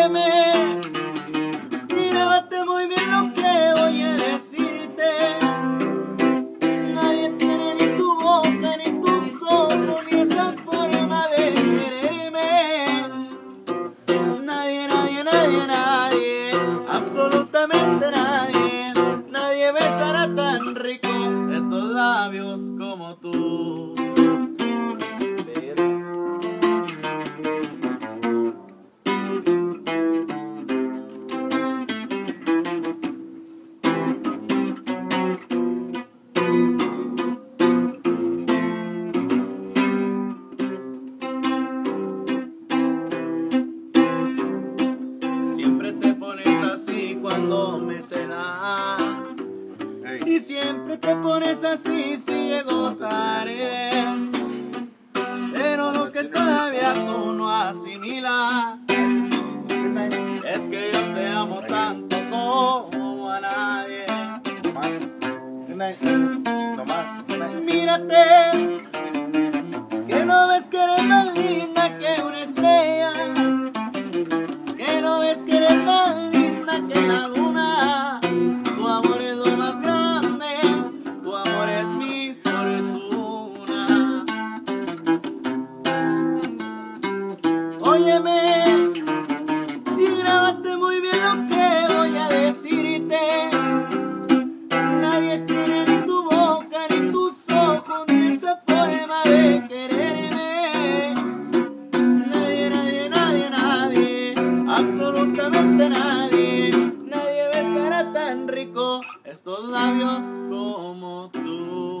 Óyeme, grábate muy bien lo que voy a decirte. Nadie tiene ni tu boca, ni tus ojos, ni esa forma de quererme. Nadie, nadie, nadie, nadie, absolutamente nadie. Nadie besará tan rico estos labios como tú. Siempre te pones así cuando me celas, y siempre te pones así si llego tarde. Pero lo que todavía tú no asimilas es que yo te amo tanto como a nadie. Mírate, que no ves que eres más linda que una estrella, que no ves que eres más linda que la luna. Tu amor es lo más grande, tu amor es mi fortuna. Óyeme, y grábate muy bien lo que voy a decirte. Nadie tiene ni tu boca, ni tus ojos, ni esa forma de quererme. Nadie, nadie, nadie, nadie, absolutamente nadie. Nadie besará tan rico estos labios como tú.